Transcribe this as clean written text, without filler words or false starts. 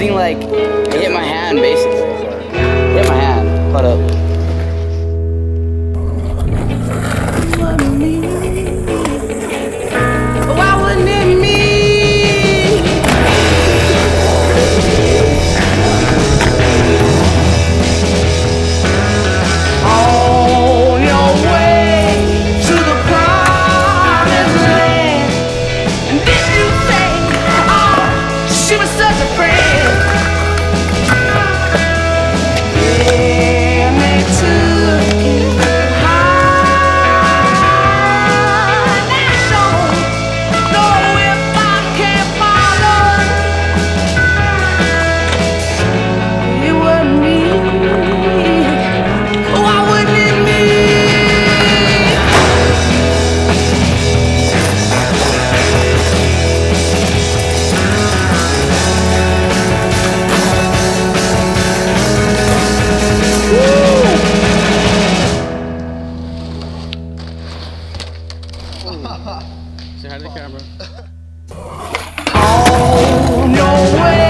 something like it hit my hand basically. It hit my hand. Hold up. Why wouldn't it me? On your way to the promised land. And did you say, oh, she was such a friend? And they took it high. And I don't know if I can follow. It wasn't me. Why wouldn't it be? Say hi to the camera. On your way.